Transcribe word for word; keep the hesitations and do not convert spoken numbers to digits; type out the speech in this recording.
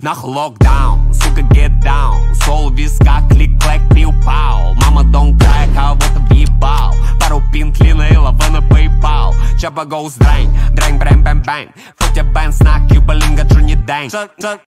Нахуй локдаун, сука, get down. Сол в висках, клик-клэк, пиу-пау. Мама, don't cry, кого-то въебал. Пару пинт, лина и лавы на PayPal. Чаба гоус дрэнь, дрэнь, брэм, бэм, бэм. Фотя бэн, снак, кьюба, линга, джуни, дэнь.